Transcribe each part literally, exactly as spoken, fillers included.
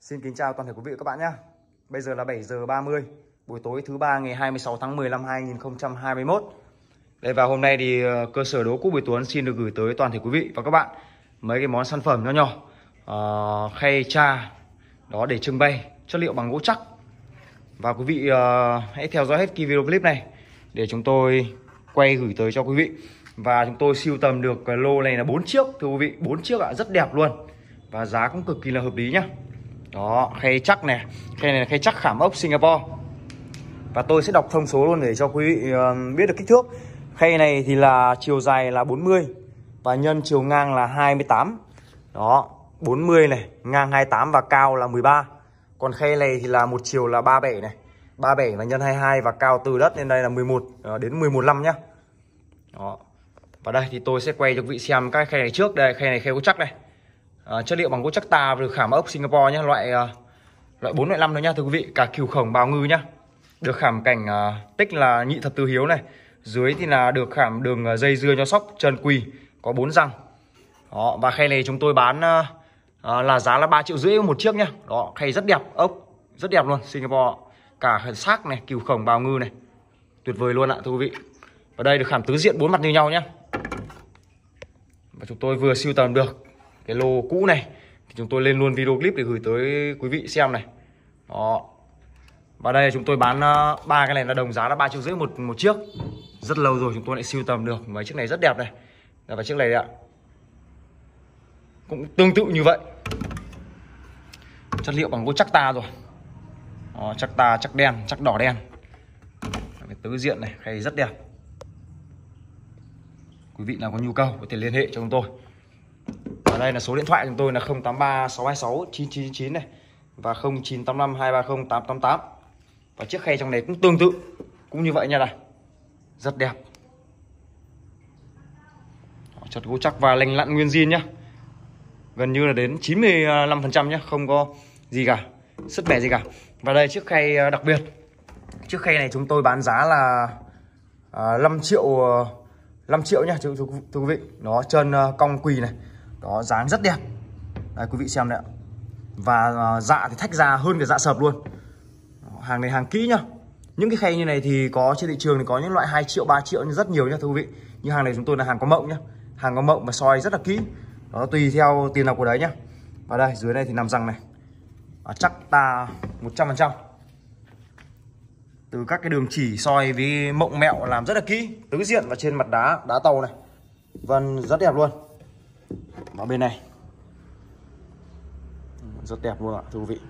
Xin kính chào toàn thể quý vị và các bạn nhé. Bây giờ là bảy giờ ba mươi buổi tối thứ ba ngày hai mươi sáu tháng mười năm hai nghìn không trăm hai mươi mốt. Đây, và hôm nay thì cơ sở đố cũ Bùi Tuấn xin được gửi tới toàn thể quý vị và các bạn mấy cái món sản phẩm nho nhỏ, uh, khay tra đó để trưng bày, chất liệu bằng gỗ chắc. Và quý vị uh, hãy theo dõi hết cái video clip này để chúng tôi quay gửi tới cho quý vị. Và chúng tôi sưu tầm được cái lô này là bốn chiếc thưa quý vị, bốn chiếc ạ, rất đẹp luôn. Và giá cũng cực kỳ là hợp lý nhá. Đó, khay chắc này, khay này là khay chắc khảm ốc Singapore. Và tôi sẽ đọc thông số luôn để cho quý vị uh, biết được kích thước. Khay này thì là chiều dài là bốn mươi và nhân chiều ngang là hai mươi tám. Đó, bốn mươi này, ngang hai mươi tám và cao là mười ba. Còn khay này thì là một chiều là ba mươi bảy này, ba mươi bảy và nhân hai mươi hai và cao từ đất lên đây là mười một uh, đến mười một năm nhá. Đó. Và đây thì tôi sẽ quay cho quý vị xem các khay này trước. Đây, khay này khay gỗ chắc này. À, chất liệu bằng gỗ chắc ta được khảm ốc Singapore nhé, loại uh, loại bốn loại năm thôi nhá thưa quý vị, cả cừu khổng bào ngư nhá. Được khảm cảnh uh, tích là nhị thập tứ hiếu này. Dưới thì là được khảm đường uh, dây dưa nho sóc trần quỳ có bốn răng. Đó, và khay này chúng tôi bán uh, uh, là giá là ba triệu rưỡi một chiếc nhá. Đó, khay rất đẹp, ốc rất đẹp luôn, Singapore. Cả xác này, cừu khổng bào ngư này. Tuyệt vời luôn ạ thưa quý vị. Ở đây được khảm tứ diện bốn mặt như nhau nhá. Và chúng tôi vừa sưu tầm được cái lô cũ này thì chúng tôi lên luôn video clip để gửi tới quý vị xem này. Đó. Và đây chúng tôi bán ba uh, cái này là đồng giá là ba triệu rưỡi một một chiếc. Rất lâu rồi chúng tôi lại sưu tầm được mấy chiếc này rất đẹp này. Và chiếc này ạ, cũng tương tự như vậy. Chất liệu bằng gỗ chắc ta rồi. Đó, chắc ta, chắc đen, chắc đỏ đen. Cái tứ diện này, khay rất đẹp. Quý vị nào có nhu cầu có thể liên hệ cho chúng tôi. Và đây là số điện thoại của chúng tôi là không tám ba sáu hai sáu chín chín chín này và không chín tám năm hai ba không tám tám tám. Và chiếc khay trong này cũng tương tự, cũng như vậy nha này. Rất đẹp. Chất gỗ chắc và lành lặn nguyên zin nhá. Gần như là đến chín mươi lăm phần trăm nhá, không có gì cả, sứt mẻ gì cả. Và đây chiếc khay đặc biệt. Chiếc khay này chúng tôi bán giá là à, năm triệu năm triệu nhá thưa quý vị. Nó chân cong quỳ này. Đó, dáng rất đẹp. Đây quý vị xem đấy ạ. Và uh, dạ thì thách ra hơn cả dạ sập luôn. Đó, hàng này hàng kỹ nhá. Những cái khay như này thì có trên thị trường thì có những loại hai triệu, ba triệu nhưng rất nhiều nhá thưa quý vị. Nhưng hàng này chúng tôi là hàng có mộng nhá. Hàng có mộng và soi rất là kỹ. Đó, tùy theo tiền nào của đấy nhá. Và đây dưới đây thì nằm răng này. À, chắc ta một trăm phần trăm. Từ các cái đường chỉ soi với mộng mẹo làm rất là kỹ, tứ diện và trên mặt đá đá tàu này. Vân rất đẹp luôn. Và bên này rất đẹp luôn ạ thưa quý vị.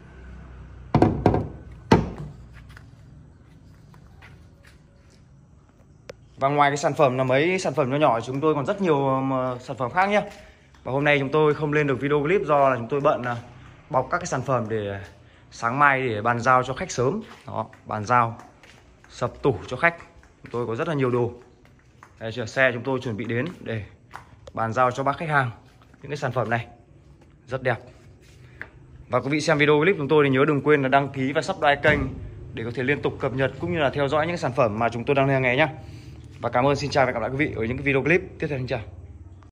Và ngoài cái sản phẩm là mấy sản phẩm nhỏ nhỏ, chúng tôi còn rất nhiều sản phẩm khác nhé. Và hôm nay chúng tôi không lên được video clip do là chúng tôi bận bọc các cái sản phẩm để sáng mai để bàn giao cho khách sớm. Đó, bàn giao sập tủ cho khách. Chúng tôi có rất là nhiều đồ. Đây, xe chúng tôi chuẩn bị đến để bàn giao cho bác khách hàng những cái sản phẩm này rất đẹp. Và quý vị xem video clip chúng tôi thì nhớ đừng quên là đăng ký và subscribe kênh để có thể liên tục cập nhật cũng như là theo dõi những sản phẩm mà chúng tôi đang nghe nhé. Và cảm ơn, xin chào và hẹn gặp lại quý vị ở những cái video clip tiếp theo. Xin chào.